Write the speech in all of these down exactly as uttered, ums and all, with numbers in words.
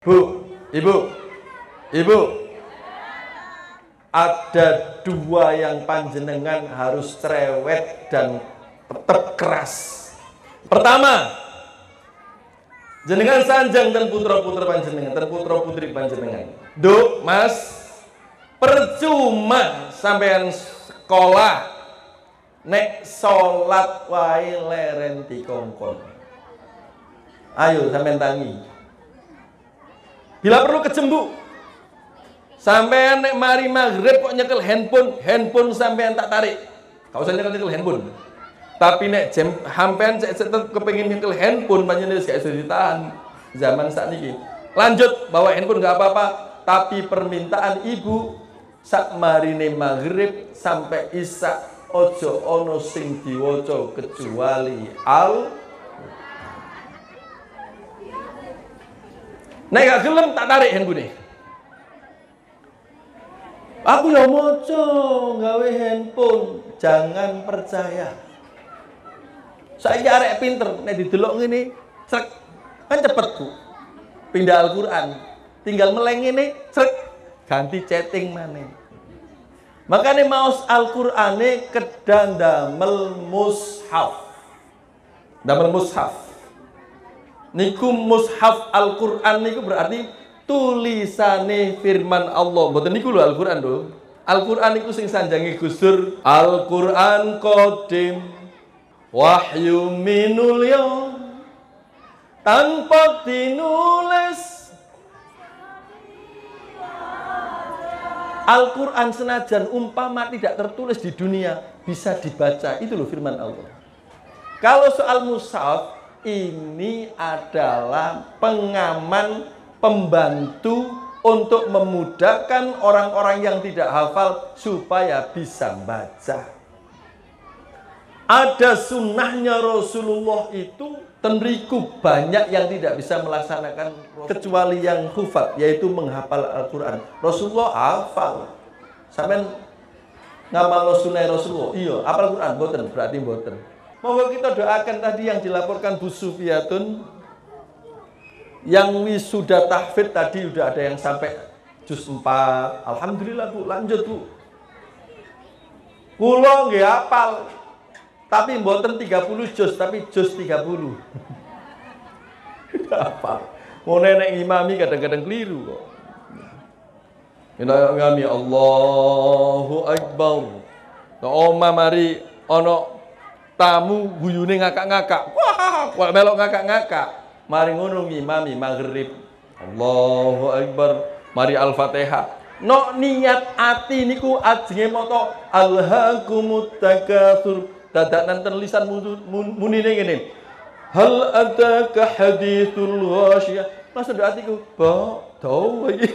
Bu, ibu, ibu, ada dua yang panjenengan harus cerewet dan tetap keras. Pertama, jenengan sanjang dan putra-putra panjenengan, dan putra-putri panjenengan. Duk, Mas, percuma sampean sekolah nek salat wae leren dikongkon. Ayo sampean tangi. Bila perlu kecembu. Sampean nek mari maghrib kok nyekel handphone, handphone sampean tak tarik. Kau usah nyekel nyekel handphone. Tapi nek jam sampean cek tetep kepengin nyekel handphone panjenengan wis gak iso ditahan zaman sakniki. Lanjut bawa handphone gak apa-apa, tapi permintaan ibu sak marine maghrib sampai isya ojo ono sing diwaca kecuali al. Nek gak gelem tak tarik handphone. Aku ya moco gawe handphone, jangan percaya. Saya arek pinter, nek didelok ngene, srek, kan cepet Bu. Pindah Al-Qur'an, tinggal meleng ngene, srek, ganti chatting maneh. Makane maos Al-Qur'ane kedang damel mushaf. Damel mushaf. Niku mushaf Al-Qur'an niku berarti tulisane firman Allah. Mboten niku lho Al-Qur'an lho. Al-Qur'an niku sing sanjange Gus Dur. Al-Qur'an qadim wahyu minul ya tanpa dinulis. Al-Qur'an senajan umpama tidak tertulis di dunia bisa dibaca. Itu loh firman Allah. Kalau soal mushaf, ini adalah pengaman, pembantu untuk memudahkan orang-orang yang tidak hafal supaya bisa baca. Ada sunnahnya Rasulullah itu, tenriku banyak yang tidak bisa melaksanakan kecuali yang hufat, yaitu menghafal Al-Quran. Rasulullah hafal. Sampai ngamal sunnah Rasulullah, iya, hafal Quran, boten, berarti boten. Monggo kita doakan tadi yang dilaporkan Bu Sufiyatun, yang wisuda tahfidz tadi udah ada yang sampai juz empat. Alhamdulillah Bu, lanjut Bu. Kula nggih hafal. Tapi mboten tiga puluh juz, tapi juz tiga puluh. Hafal. Mau nenek imami kadang-kadang keliru kok. Ina ngami Allahu Akbar. Nah, oma mari ono tamu guyune ngakak-ngakak. Wah, kok melok ngakak-ngakak. Mari ngono ngimami maghrib. Allahu Akbar. Mari Al-Fatihah. No niat ati niku ajenge moto alhaqumut takatsur. Dadak nanten lisan munine ngene. Hal ataka haditsul ghasyiyah. Maksud atiku, "Ba, dawa iki."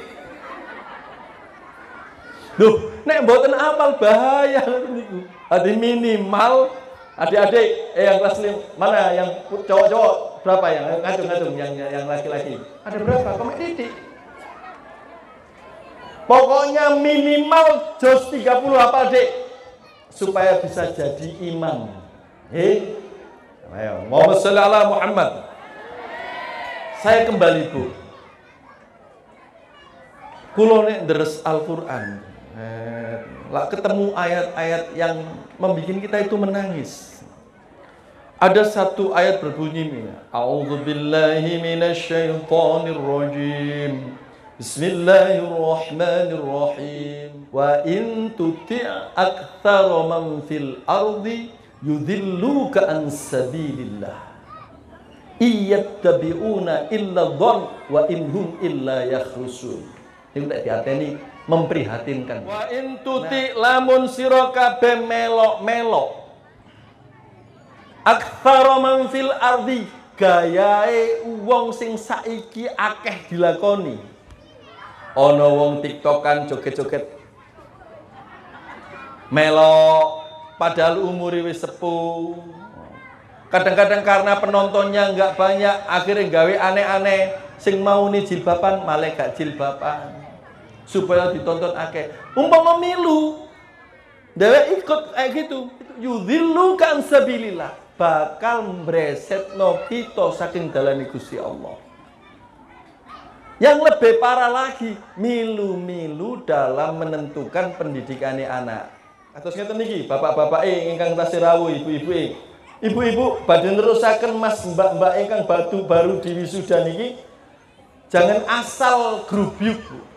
Loh, nek mboten apal bahaya niku. Adi minimal adik-adik eh yang kelas lima, mana yang cowok-cowok berapa yang ngacung-ngacung yang yang laki-laki? Ada berapa? Kok titik. Pokoknya minimal juz tiga puluh apa, Dik? Supaya bisa jadi imam. Eh? Ayo, Muhammad sallallahu alaihi Muhammad. Saya kembali, Bu. Kulo nek deres Al-Qur'an. Eh, lah ketemu ayat-ayat yang membuat kita itu menangis. Ada satu ayat berbunyi ini, A'udzubillahi minasyaitonir rajim. Bismillahirrahmanirrahim. Wa in tuti' aktsara man fil ardi yudhilluka an sabilillah. Iyattabi'una illa dhann wa inhum illa yakhrusun. Ini tak diateni memprihatinkan. Wa in tuti' lamun sira kabeh melok-melok aktsara man fil ardi, gayae wong sing saiki akeh dilakoni. Ana wong tiktokan joget-joget melok padahal umure wis sepuh. Kadang-kadang karena penontonnya enggak banyak, akhirnya gawe aneh-aneh. Sing mau nih jilbaban malah gak jilbaban supaya ditonton akeh. Umpama milu dhewe ikut kayak gitu, yudhillu kan sabilillah, bakal mbresetno kita saking dalane Gusti Allah. Yang lebih parah lagi, milu-milu dalam menentukan pendidikannya anak. Atus ngeten niki, bapak-bapak ingkang tasih rawuh, ibu-ibu ibu-ibu badhe nerusaken mas mbak-mbak ingkang batu baru diwisuda niki, jangan asal grubyuk.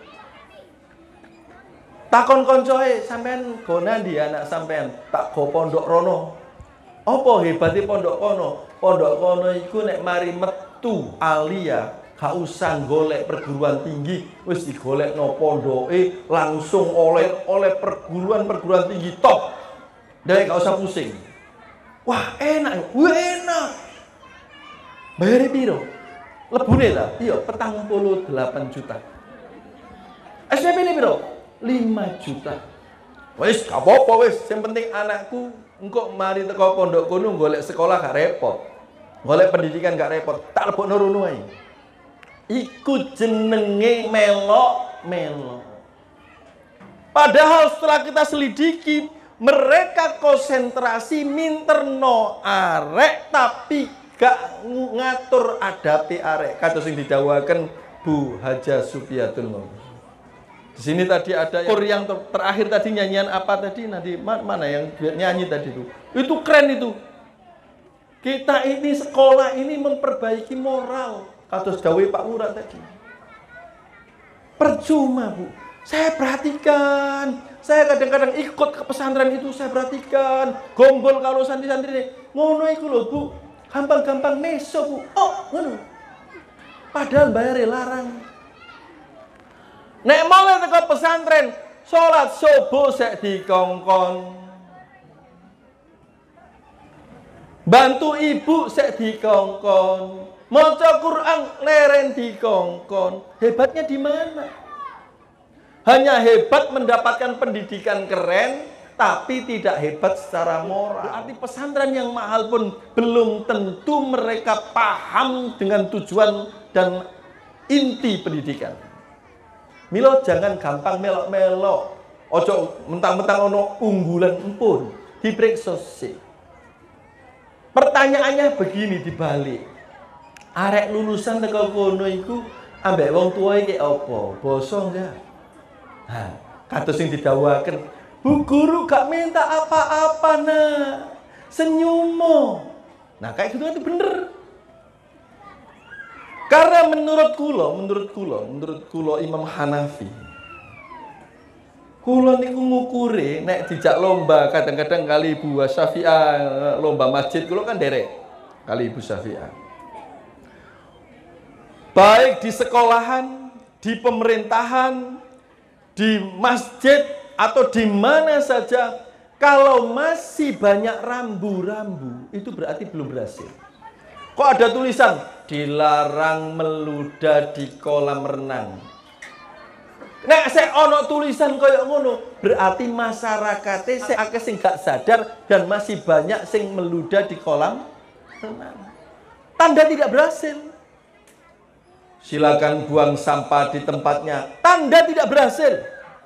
Takon koncoe, sampean go nandi anak sampean? Tak go pondok rono. Apa hebate pondok kono? Pondok kono iku nek mari metu alia, gak usah golek perguruan tinggi, wis digolekno pondoke langsung oleh oleh perguruan-perguruan tinggi top. Dek gak usah pusing. Wah, enak, wah enak. Bayar piro? Lebune ta? Iya, petang puluh delapan juta. S P P ini piro? lima juta. Wis, gak apa-apa wis, yang penting anakku engko mari teko pondok kono golek sekolah gak repot. Golek pendidikan gak repot. Tak lebokno rono ae. Iku jenenge melok-melok. Padahal setelah kita selidiki, mereka konsentrasi minterno arek tapi gak ngatur adapi arek. Kata sing didhawuhaken Bu Haja Supiatul Maulid. Di sini tadi ada yang, yang ter terakhir tadi nyanyian apa tadi? Nanti mana yang nyanyi tadi itu? Itu keren itu. Kita ini sekolah ini memperbaiki moral. Kados dawuh Pak Lurah tadi. Percuma, Bu. Saya perhatikan. Saya kadang-kadang ikut ke pesantren itu, saya perhatikan. Gombol kalau santri-santri ini. Ngono iku lho, Bu. Gampang-gampang meso, Bu. Oh, ngono. Padahal bayar larang. Nek mau teko pesantren, salat subuh sek dikongkon. Bantu ibu sek dikongkon. Maca Quran leren dikongkon. Hebatnya di mana? Hanya hebat mendapatkan pendidikan keren, tapi tidak hebat secara moral. Berarti pesantren yang mahal pun belum tentu mereka paham dengan tujuan dan inti pendidikan. Milo jangan gampang melok-melok. Ojo mentang-mentang ono unggulan empun, diperiksa sih. Pertanyaannya begini dibalik. Arek lulusan teko kono iku ambek wong tuwa iki apa? Basa enggak? Nah, kados sing didhawuhaken, Bu Guru gak minta apa-apa, Nak. Senyumo. Nah, kayak gitu itu bener. Karena menurut kula, menurut kula, menurut kula Imam Hanafi, kula niku ngukure nek dijak lomba kadang-kadang kali Ibu Syafi'ah lomba masjid kula kan derek kali Ibu Syafi'ah. Baik di sekolahan, di pemerintahan, di masjid atau di mana saja, kalau masih banyak rambu-rambu itu berarti belum berhasil. Kok ada tulisan dilarang meludah di kolam renang? Nek saya ono tulisan koyo ngono, berarti masyarakatnya saya akeh sing gak sadar dan masih banyak sing meludah di kolam renang. Tanda tidak berhasil. Silakan buang sampah di tempatnya. Tanda tidak berhasil.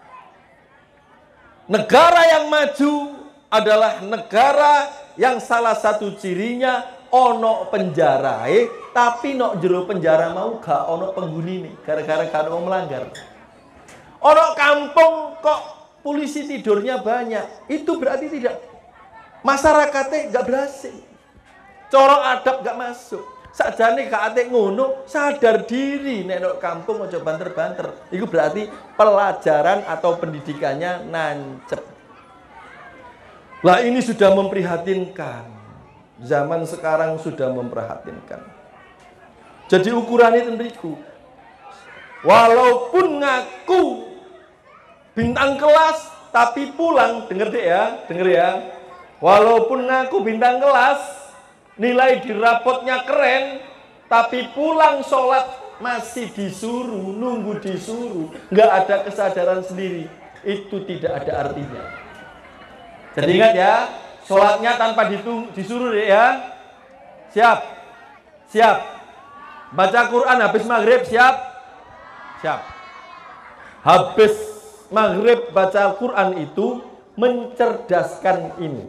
Negara yang maju adalah negara yang salah satu cirinya ono penjarae, tapi nok jero penjara mau gak ono penghuni nih, gara-gara gak ono melanggar. Ono kampung kok polisi tidurnya banyak, itu berarti tidak masyarakatnya gak berhasil. Coro adab gak masuk. Sakjane gak ate ngono, sadar diri nek nok kampung aja banter-banter. Itu berarti pelajaran atau pendidikannya nancep. Lah ini sudah memprihatinkan. Zaman sekarang sudah memprihatinkan. Jadi ukurannya tentuku, walaupun ngaku bintang kelas, tapi pulang, denger deh ya, denger ya. Walaupun ngaku bintang kelas, nilai di rapotnya keren, tapi pulang sholat masih disuruh, nunggu disuruh, nggak ada kesadaran sendiri. Itu tidak ada artinya. Jadi ingat ya. Sholatnya tanpa disuruh ya. Siap. Siap. Baca Quran habis maghrib siap. Siap. Habis maghrib baca Quran itu mencerdaskan ini.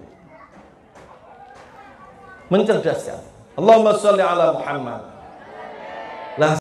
Mencerdaskan. Allahumma sholli ala Muhammad. Lah